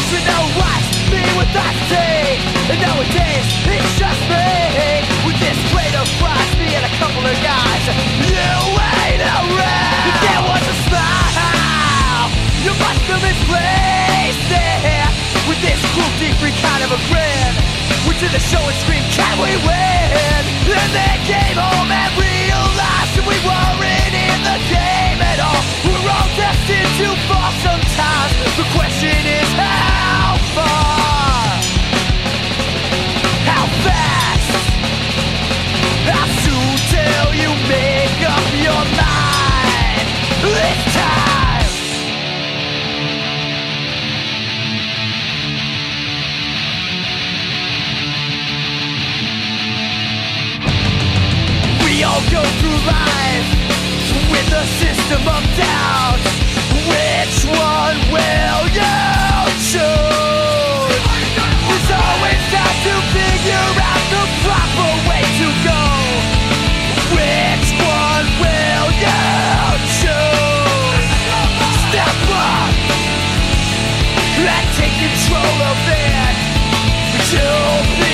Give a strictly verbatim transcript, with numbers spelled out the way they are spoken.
with no watch, me with I see. And nowadays, it's just me. With this plate of frost, me and a couple of guys. You ain't around. If there was a smile, you must have misplaced it. With this cruelty free kind of a grin, we did the show and scream, can we win? And then came home and realized that we weren't in the game at all. We're all destined to fall sometimes. The question is how far? How fast? How soon till you make up your mind? It's time. We all go through life with a system of doubt. Which one will you choose? There's always time to figure out the proper way to go. Which one will you choose? Step up and take control of it. You'll be